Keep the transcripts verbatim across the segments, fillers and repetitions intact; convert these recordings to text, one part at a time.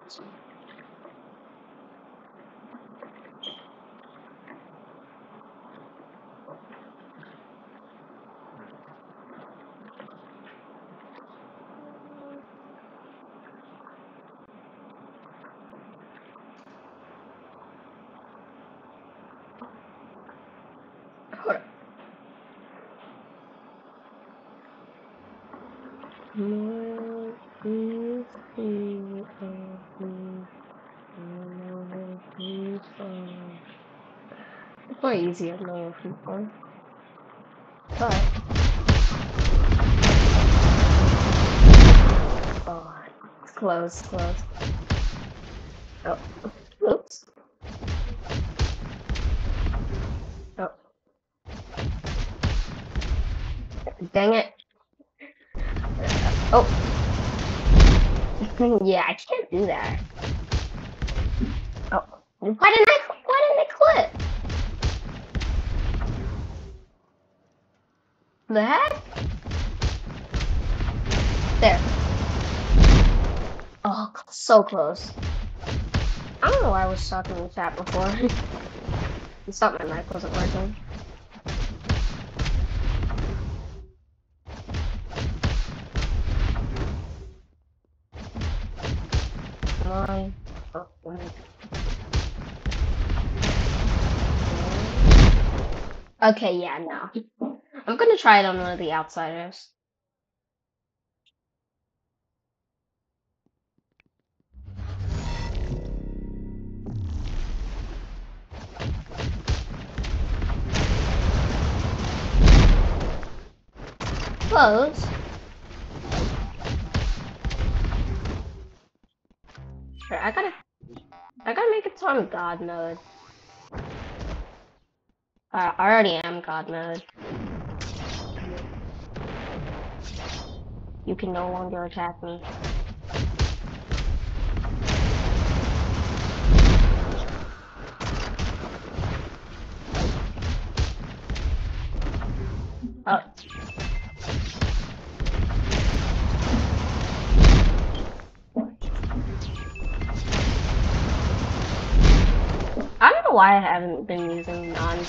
It's more easier than the before. But oh, it's close, close. Oh, oops. Oh, dang it. Oh, yeah, I can't do that. Oh, why didn't I? Why didn't it clip? The heck? There. Oh, so close. I don't know why I was talking in the chat before. I thought my mic wasn't working. Come on. Oh, okay, yeah, no. I'm gonna try it on one of the outsiders. Close. Sure, I gotta, I gotta make it so I'm God mode. Uh, I already am God mode. You can no longer attack me. Oh. I don't know why I haven't been using non.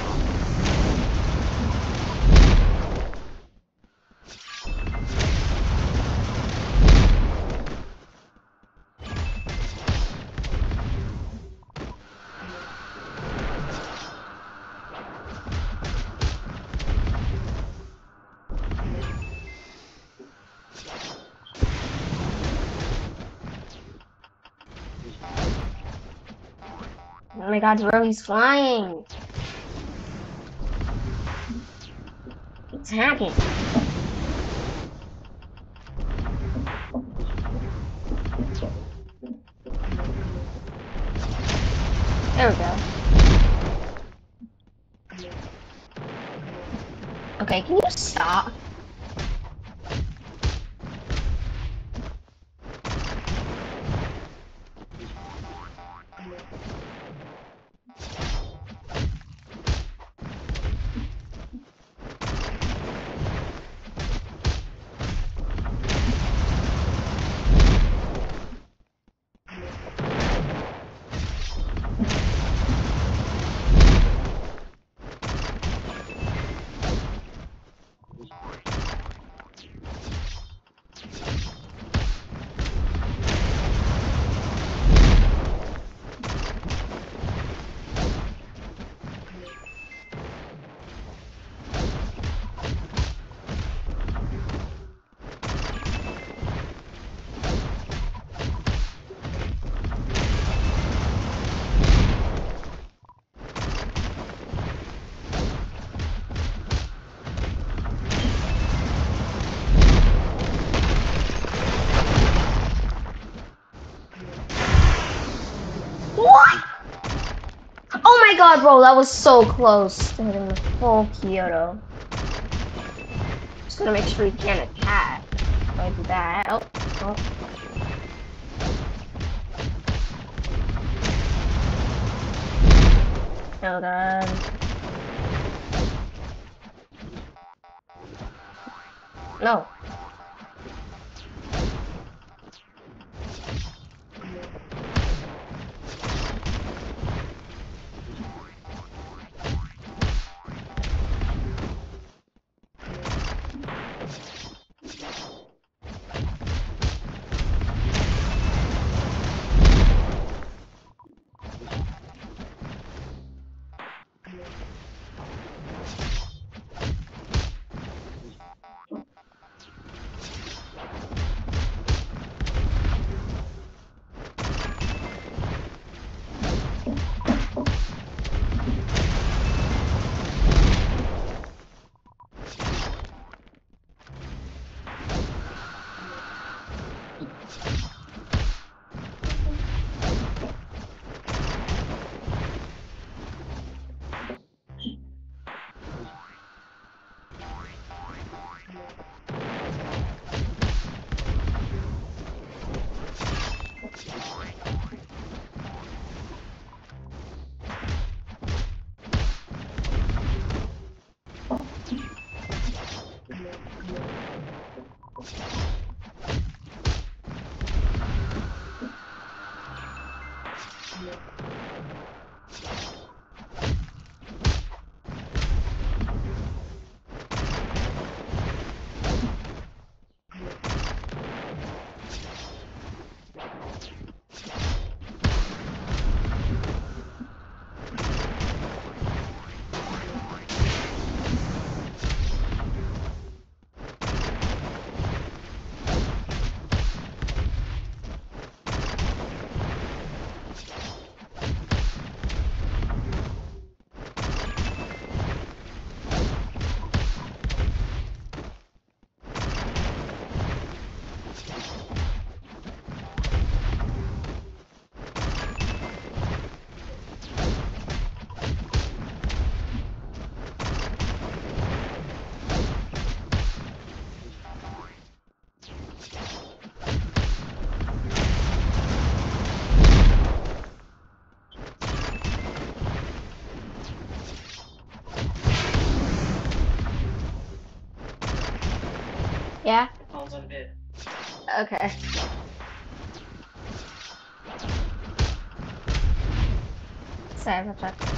Oh my God, bro, he's flying. He's hacking. There we go. Okay, can you stop? What? Oh my God, bro, that was so close to hitting the full Kyoto. Just gonna make sure you can't attack. So I do that. Oh, oh. Oh God. No. Yeah? Okay. Sorry about that.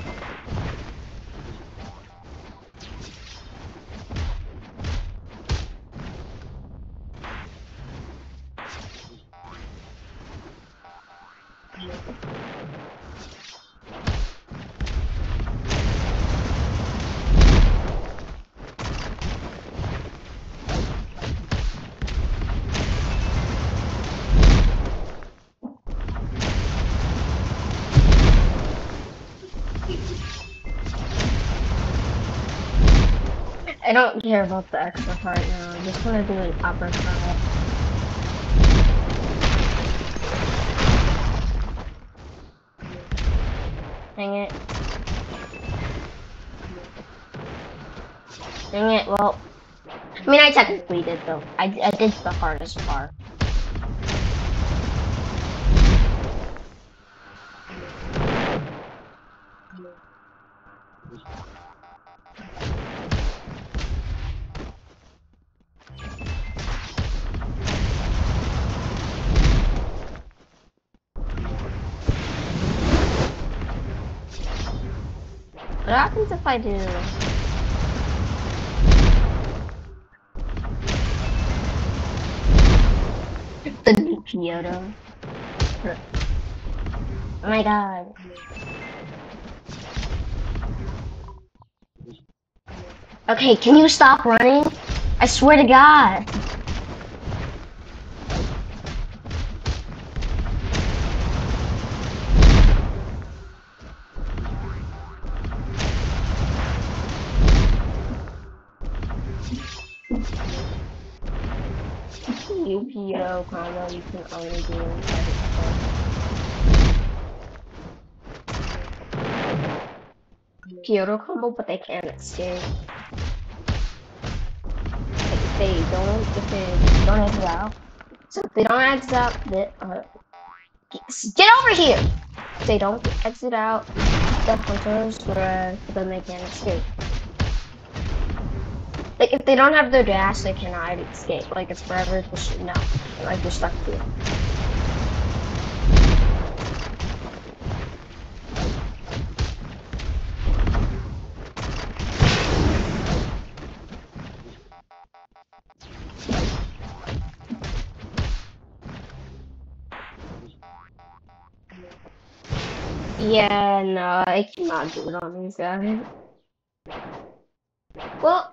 I don't care about the extra part now. I'm just gonna do an uppercut. Dang it. Dang it, well. I mean, I technically did, though. I, I did the hardest part. What happens if I do... the Kyoto? Oh my god. Okay, can you stop running? I swear to God. U P O combo you can only do inside the Kyoto combo, but they can't escape. Like if they don't, if they don't exit out, so if they don't exit out, they, uh, get over here! If they don't exit out, the hunters were, then they can't escape. Like if they don't have their dash, they cannot escape. Like it's forever just no. Like you're stuck here. Yeah, no, I cannot do it on these guys. Well,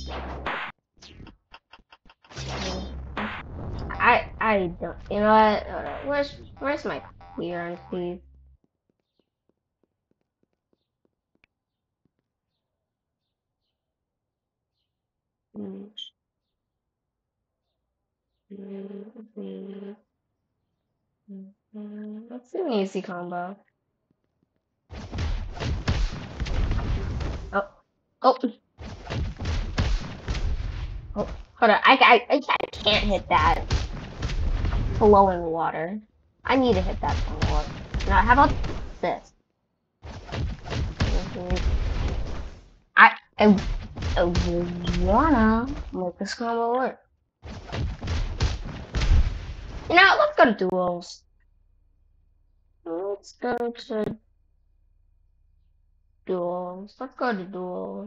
I I don't. You know what? Hold on. Where's where's my clearance, please? Mm, mm, mm, mm, mm. Let's do an easy combo. Oh, oh, oh. Hold on. I I I I can't hit that flowing water. I need to hit that flowing water. Now, how about this? I, I, I wanna make this combo work. You know, let's go to duels. Let's go to duels. Let's go to duels.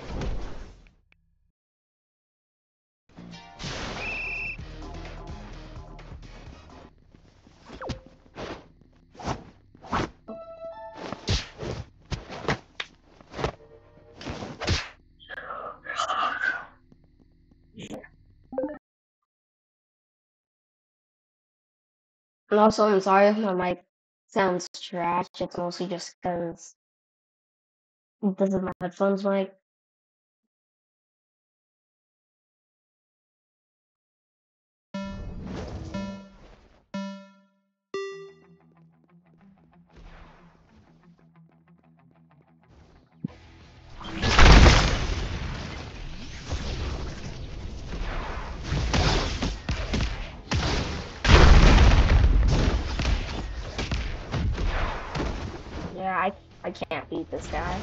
And also, I'm sorry if my mic sounds trash. It's mostly just because this is my headphones mic. Yeah, I I can't beat this guy.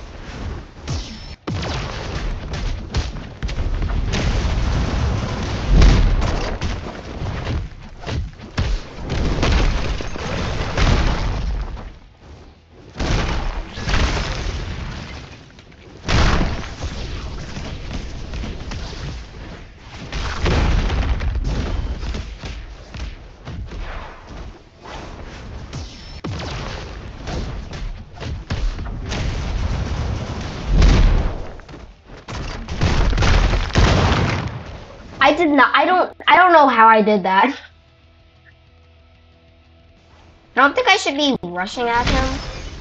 I did not. I don't. I don't know how I did that. I don't think I should be rushing at him.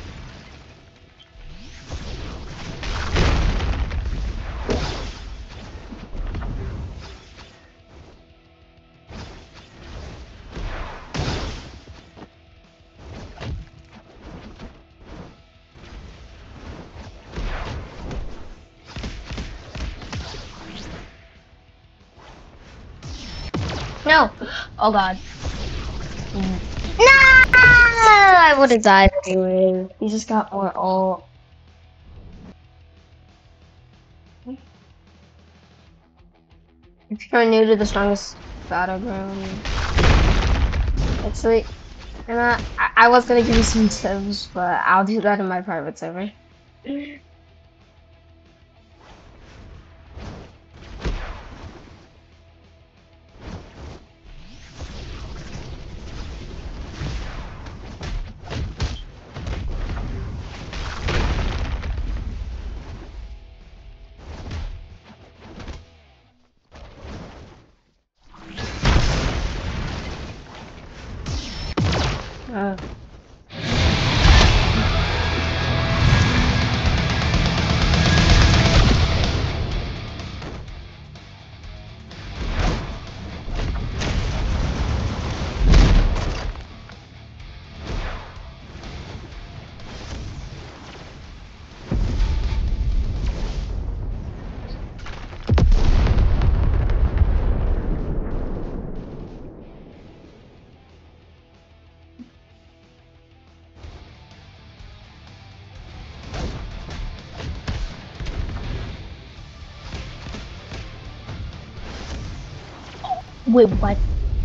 No. Oh God. No! I would have died anyway. He just got more ult. If you're new to the strongest battleground, actually, and I, I was gonna give you some tips, but I'll do that in my private server. Uh. Wait, what?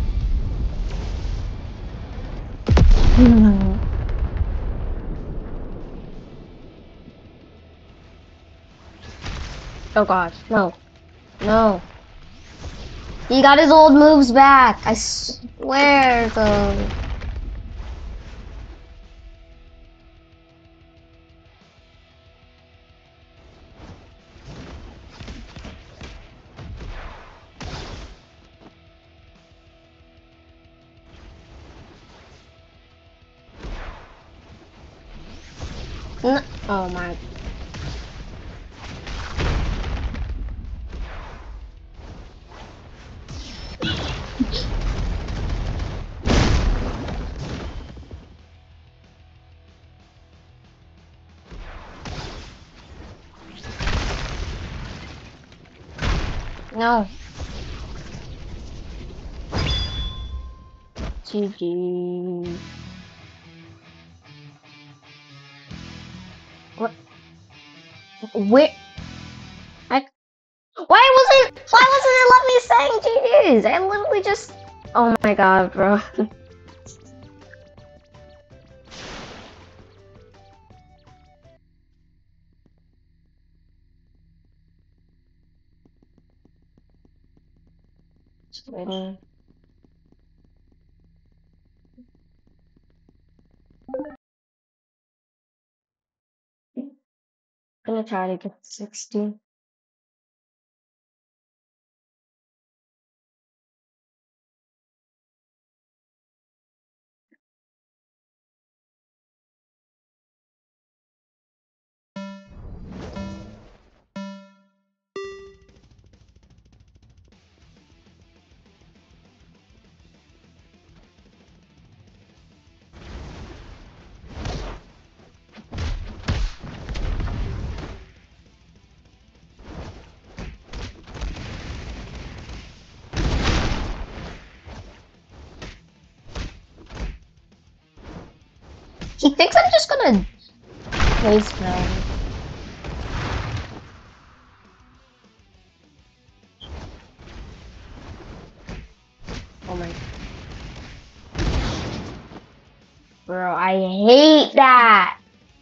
Hmm. Oh gosh, no, no. He got his old moves back. I swear, though. No. Oh my. No. G G. What? Where? I. Why wasn't? Why wasn't it let me saying G Gs? I literally just. Oh my god, bro. Just waiting. I'm gonna try to get sixty. He thinks I'm just gonna waste him. Oh my. Bro, I hate that.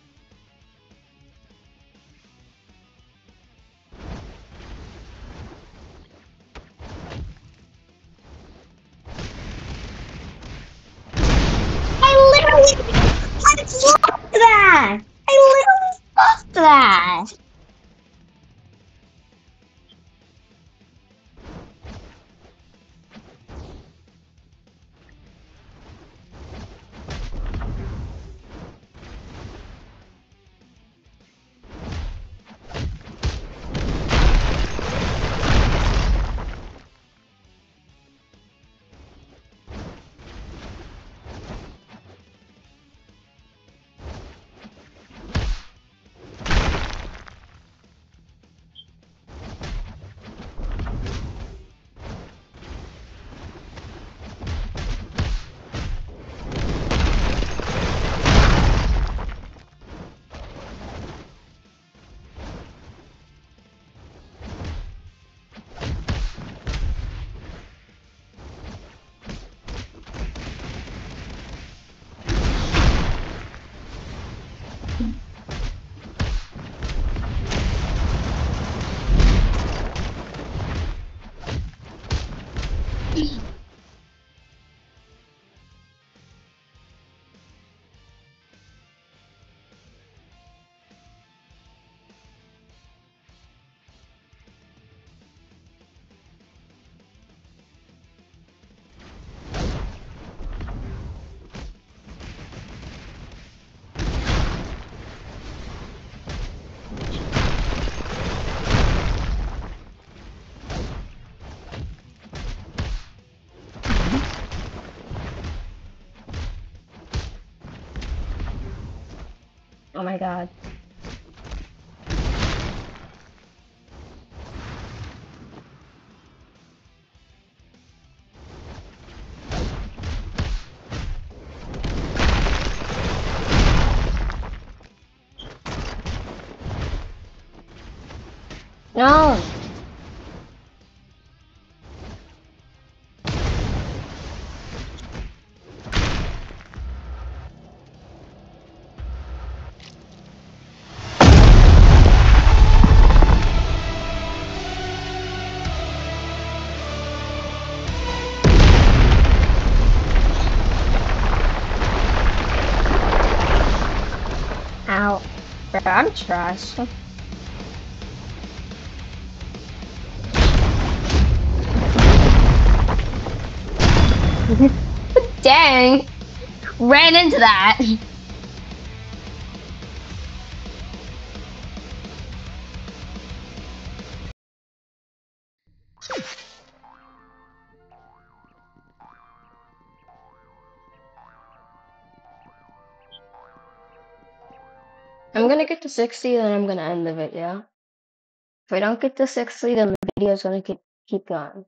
I literally. I love that. I literally love that. Oh my god. No! Ow. Bro, I'm trash. Dang! Ran into that! I'm gonna get to sixty, then I'm gonna end the video. If I don't get to sixty, then the video's gonna keep, keep going.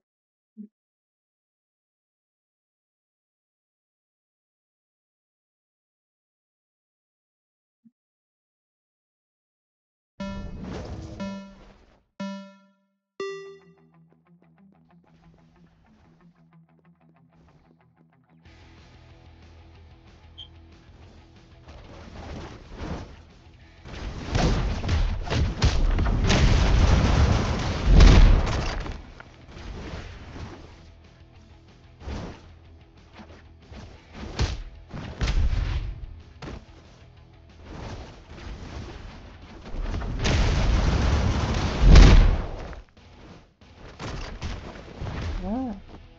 Yeah.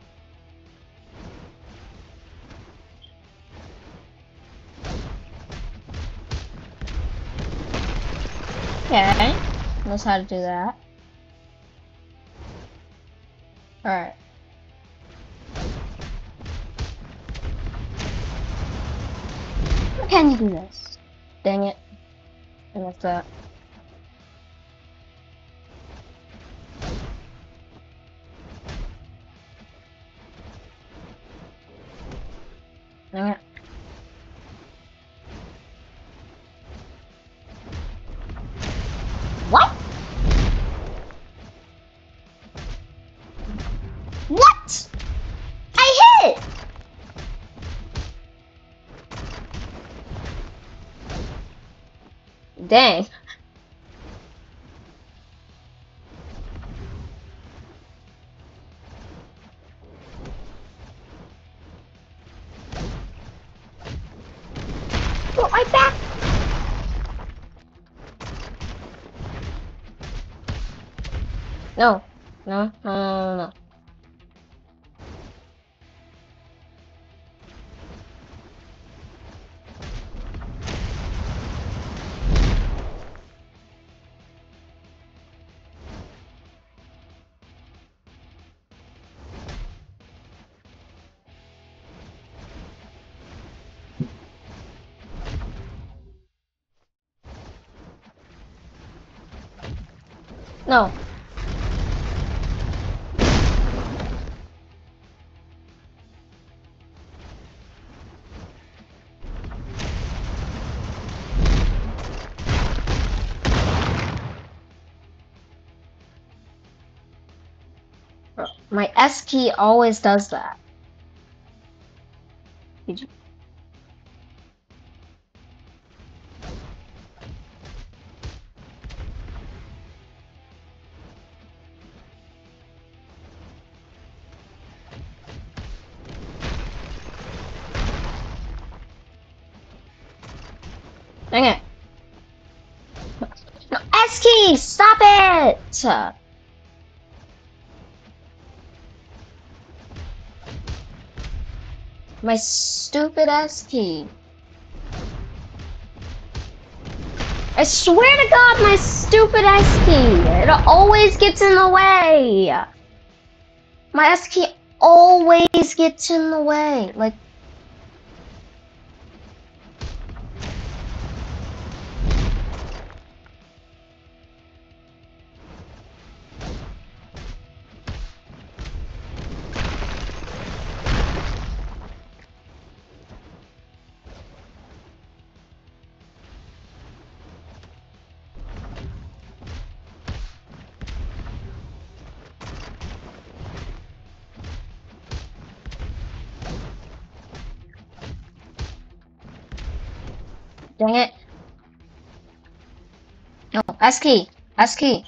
Okay. Knows how to do that. Alright. How can you do this? Dang it. I messed up. Dang it. What? What? I hit it! Dang. Go right back. No. No, no, no, no, no. No. Bro, my S key always does that. Did you? Dang it. No, S key! Stop it! My stupid S key. I swear to God, my stupid S key. It always gets in the way. My S key always gets in the way. Like, Dang it. No, S key. S key.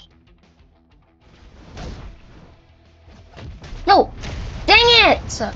No! Dang it! So,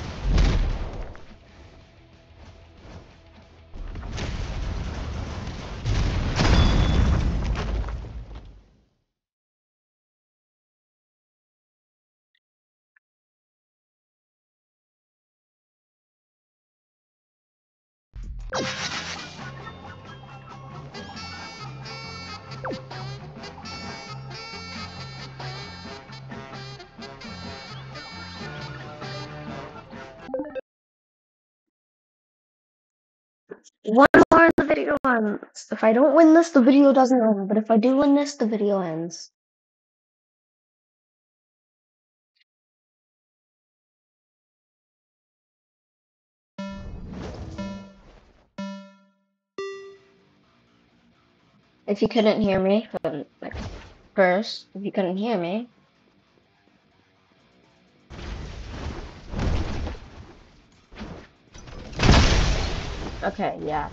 one more and the video ends. If I don't win this, the video doesn't end. But if I do win this, the video ends. If you couldn't hear me from like first, if you couldn't hear me. Okay, yeah.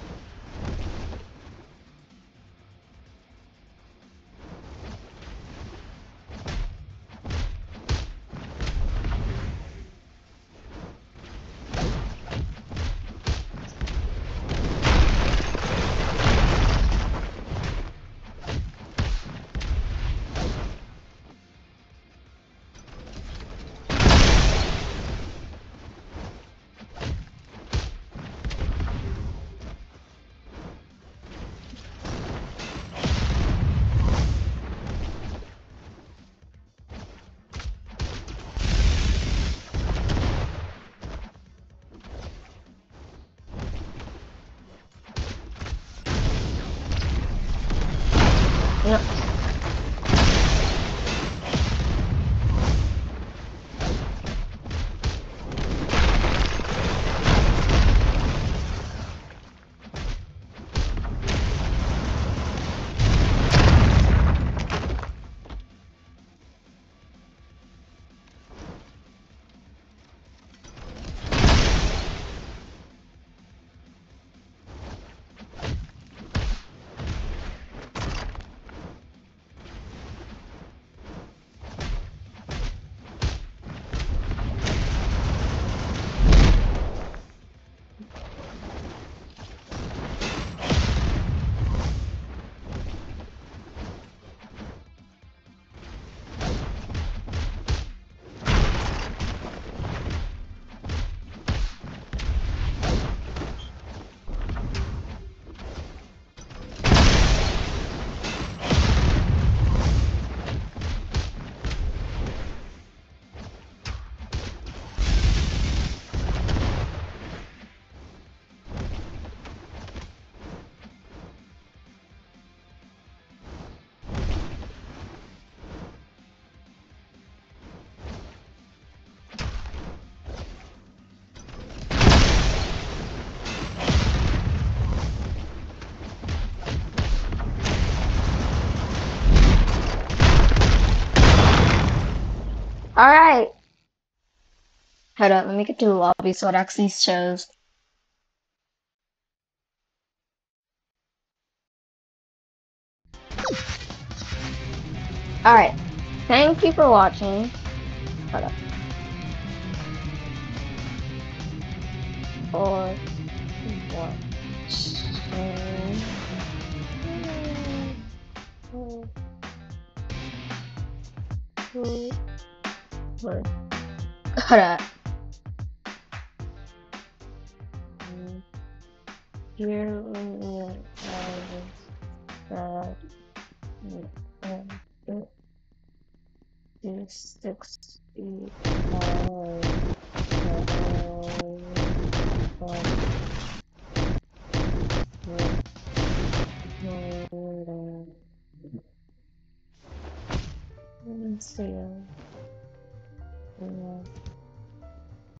Yep. Alright. Hold up, let me get to the lobby so it actually shows. Alright. Thank you for watching. Hold up. Or watching. Hold up. Here we are. Six. Let's see.